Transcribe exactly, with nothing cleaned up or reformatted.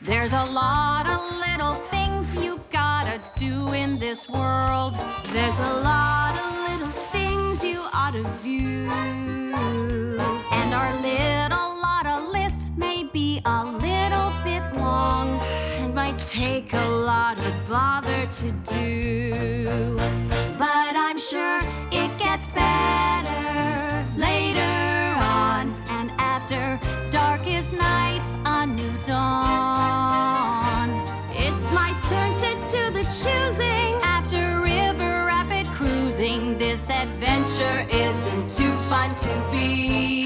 There's a lot of little things you gotta do in this world. There's a lot of little things you ought to view. And our little Lotta list may be a little bit long and might take a lot of bother to do. But I'm sure it gets better later on, and after darkest nights, a new dawn. It's my turn to do the choosing. After river rapid cruising, this adventure isn't too fun to be.